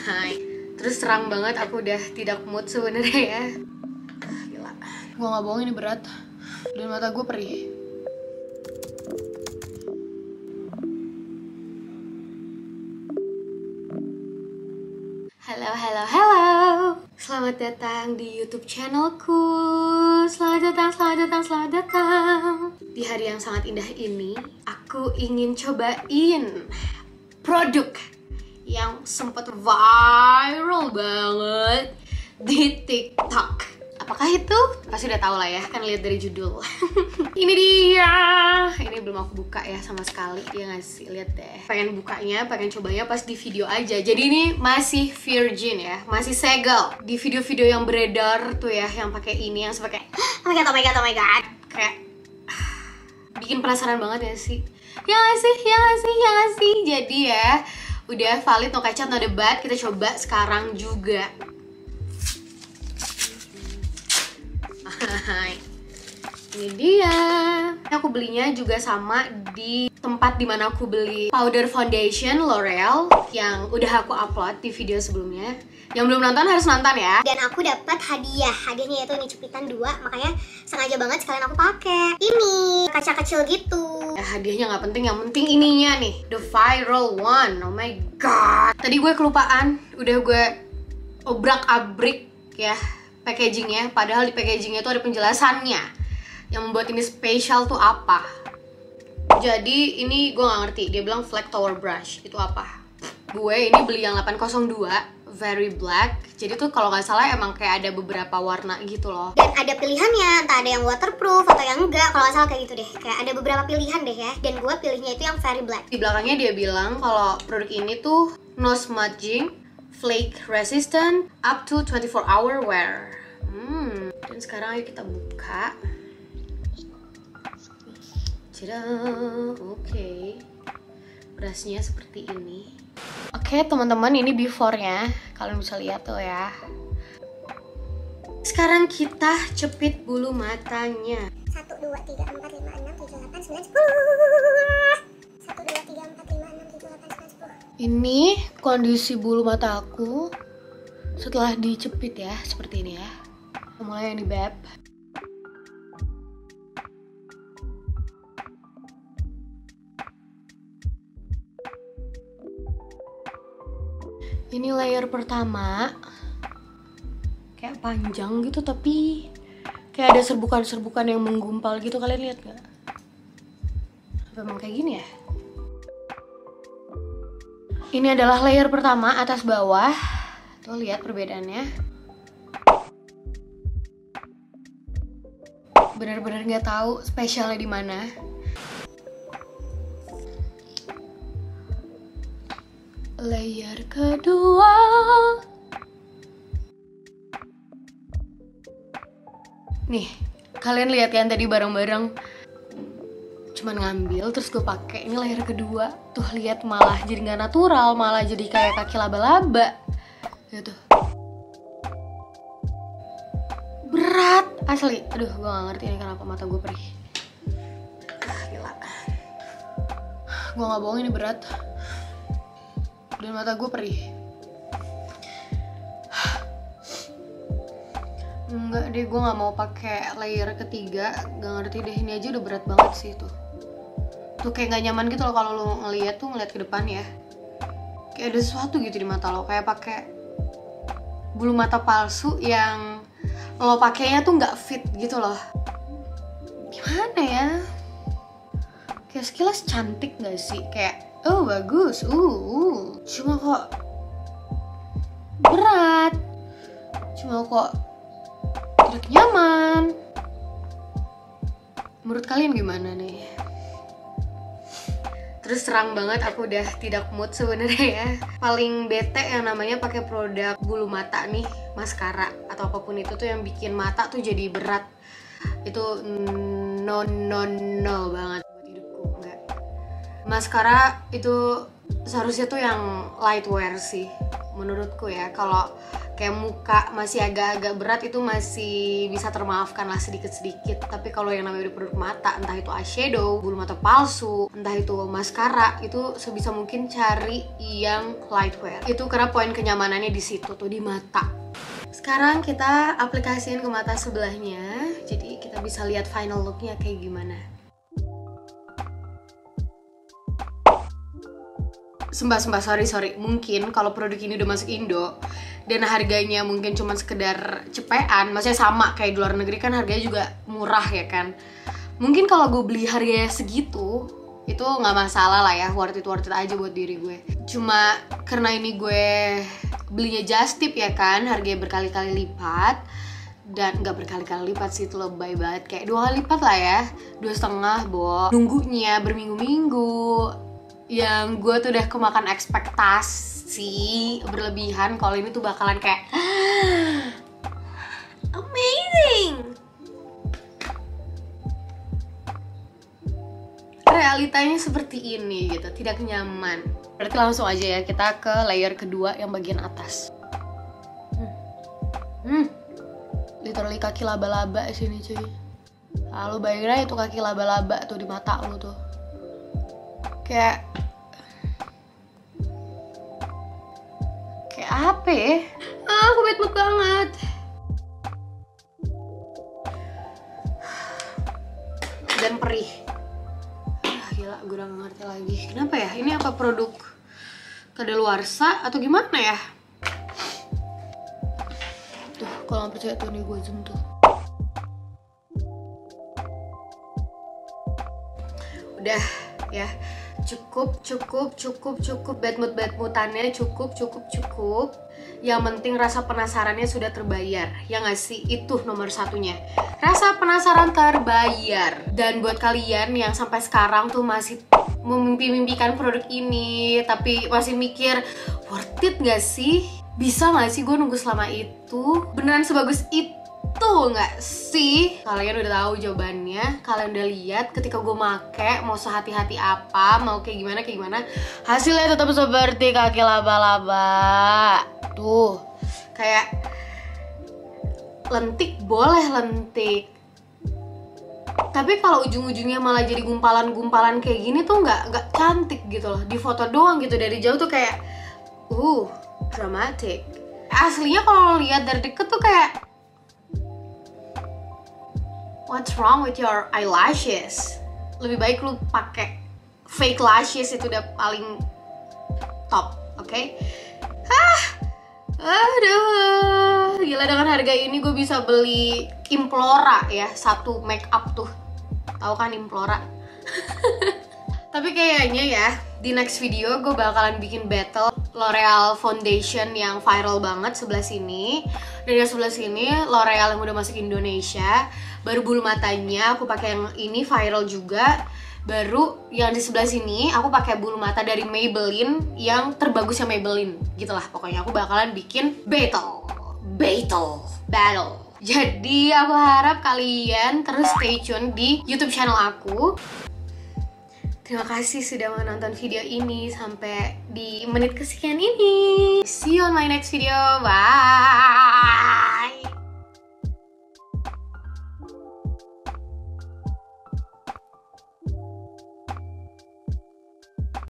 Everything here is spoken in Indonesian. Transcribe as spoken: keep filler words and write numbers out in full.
Terus terang banget aku udah tidak mood sebenarnya ya. Gila, gue nggak bohong ini berat dan mata gue perih. Halo, halo, halo. Selamat datang di YouTube channelku. Selamat datang, selamat datang, selamat datang. Di hari yang sangat indah ini, aku ingin cobain produk yang sempat viral banget di TikTok. Apakah itu? Pasti udah tahu lah ya, kan lihat dari judul. Ini dia. Ini belum aku buka ya sama sekali. Ya nggak sih, lihat deh. Pengen bukanya, pengen cobanya pas di video aja. Jadi ini masih virgin ya, masih segel. Di video-video yang beredar tuh ya, yang pakai ini, yang sepakai oh my god, oh my god, oh my god. Kayak bikin penasaran banget ya sih. Ya nggak sih, ya nggak sih, ya nggak sih. Jadi ya, udah valid, no cacat, no debat. Kita coba sekarang juga. Ini dia. Aku belinya juga sama di tempat dimana aku beli powder foundation L'Oreal yang udah aku upload di video sebelumnya. Yang belum nonton harus nonton ya. Dan aku dapat hadiah. Hadiahnya itu ini cepitan dua, makanya sengaja banget sekalian aku pakai. Ini kaca kecil gitu. Ya, hadiahnya nggak penting, yang penting ininya nih, the viral one. Oh my god. Tadi gue kelupaan, udah gue obrak-abrik ya packagingnya, padahal di packagingnya tuh ada penjelasannya yang membuat ini spesial tuh apa. Jadi ini gue nggak ngerti, dia bilang flag tower brush itu apa. Gue ini beli yang delapan nol dua very black, jadi tuh kalau nggak salah emang kayak ada beberapa warna gitu loh. Dan ada pilihannya, entah ada yang waterproof atau yang enggak, kalau nggak salah kayak gitu deh. Kayak ada beberapa pilihan deh ya, dan gue pilihnya itu yang very black. Di belakangnya dia bilang kalau produk ini tuh no smudging, flake resistant, up to twenty-four hour wear. Hmm, dan sekarang ayo kita buka. Oke, okay. Brushnya seperti ini. Oke okay, teman-teman, ini before-nya. Kalian bisa lihat tuh ya. Sekarang kita cepit bulu matanya. Satu, dua, tiga, empat, lima, enam, tujuh, delapan, sembilan, sepuluh. Satu, dua, tiga, empat, lima, enam, tujuh, delapan, sembilan, sepuluh. Ini kondisi bulu mata aku setelah dicepit ya, seperti ini ya. Mulai yang di bab. Ini layer pertama, kayak panjang gitu tapi kayak ada serbukan-serbukan yang menggumpal gitu, kalian lihat nggak? Memang kayak gini ya. Ini adalah layer pertama atas bawah, tuh lihat perbedaannya. Benar-benar nggak tahu spesialnya di mana. Layer kedua. Nih, kalian lihat kan tadi bareng-bareng cuman ngambil terus gue pakai. Ini layer kedua. Tuh lihat, malah jadi nggak natural, malah jadi kayak kaki laba-laba. Gitu. Berat asli. Aduh, gue gak ngerti ini kenapa mata gue perih. Ah, gila. Gue gak bohong, ini berat dan mata gue perih. Enggak deh, gue nggak mau pakai layer ketiga. Gak ngerti deh, ini aja udah berat banget sih tuh. Tuh kayak nggak nyaman gitu loh kalau lo ngeliat tuh, ngeliat ke depan ya. Kayak ada sesuatu gitu di mata lo, kayak pakai bulu mata palsu yang lo pakainya tuh nggak fit gitu loh. Gimana ya? Kayak sekilas cantik nggak sih? Kayak oh bagus, uh, uh. Cuma kok berat, cuma kok tidak nyaman. Menurut kalian gimana nih? Terus terang banget aku udah tidak mood sebenarnya ya. Paling bete yang namanya pakai produk bulu mata nih, maskara atau apapun itu tuh yang bikin mata tuh jadi berat. Itu no no no banget. Maskara itu seharusnya tuh yang lightwear sih menurutku ya. Kalau kayak muka masih agak-agak berat itu masih bisa termaafkan lah sedikit-sedikit. Tapi kalau yang namanya produk mata, entah itu eyeshadow, bulu mata palsu, entah itu maskara, itu sebisa mungkin cari yang lightwear. Itu karena poin kenyamanannya di situ tuh, di mata. Sekarang kita aplikasiin ke mata sebelahnya, jadi kita bisa lihat final looknya kayak gimana. Sembah-sembah, sorry, sorry. Mungkin kalau produk ini udah masuk Indo dan harganya mungkin cuma sekedar cepean, maksudnya sama kayak di luar negeri kan harganya juga murah ya kan. Mungkin kalau gue beli harganya segitu, itu nggak masalah lah ya, worth it worth it aja buat diri gue. Cuma karena ini gue belinya just tip ya kan, harganya berkali-kali lipat. Dan nggak berkali-kali lipat sih, itu lebay banget, kayak dua kali lipat lah ya, dua setengah, bo. Nunggunya berminggu-minggu. Yang gue tuh udah kemakan ekspektasi berlebihan kalau ini tuh bakalan kayak amazing. Realitanya seperti ini gitu, tidak nyaman. Berarti langsung aja ya kita ke layer kedua yang bagian atas. Hmm, hmm. Literally kaki laba-laba sini cuy. Lalu bayangin aja itu kaki laba-laba tuh di mata lu tuh. Kayak Kayak apa ya? Ah, aku bad mood banget. Dan perih. Ah, gila, gue udah gak ngerti lagi. Kenapa ya? Ini apa produk kadaluarsa atau gimana ya? Tuh, kalau gak percaya tuh nih gue zoom tuh. Udah ya, cukup cukup cukup cukup bad mood bad moodannya cukup cukup cukup. Yang penting rasa penasarannya sudah terbayar, ya nggak sih? Itu nomor satunya, rasa penasaran terbayar. Dan buat kalian yang sampai sekarang tuh masih memimpi-mimpikan produk ini tapi masih mikir worth it nggak sih, bisa nggak sih gue nunggu selama itu, beneran sebagus itu tuh nggak sih? Kalian udah tahu jawabannya, kalian udah lihat ketika gue make mau sehati-hati apa, mau kayak gimana kayak gimana, hasilnya tetap seperti kaki laba-laba. Tuh, kayak lentik boleh lentik, tapi kalau ujung-ujungnya malah jadi gumpalan-gumpalan kayak gini tuh nggak nggak cantik gitu loh. Di foto doang gitu, dari jauh tuh kayak uh dramatic. Aslinya kalau lihat dari deket tuh kayak what's wrong with your eyelashes? Lebih baik lu pakai fake lashes, itu udah paling top, oke? Okay? Hah, aduh, gila, dengan harga ini gue bisa beli Implora ya, satu make up tuh, tahu kan Implora? Tapi kayaknya ya di next video gue bakalan bikin battle L'Oreal foundation yang viral banget sebelah sini, dan yang sebelah sini L'Oreal yang udah masuk Indonesia. Baru bulu matanya aku pakai yang ini viral juga. Baru yang di sebelah sini aku pakai bulu mata dari Maybelline yang terbagusnya Maybelline. Gitulah pokoknya aku bakalan bikin battle, battle, battle. Jadi aku harap kalian terus stay tune di YouTube channel aku. Terima kasih sudah menonton video ini sampai di menit kesekian ini. See you on my next video. Bye.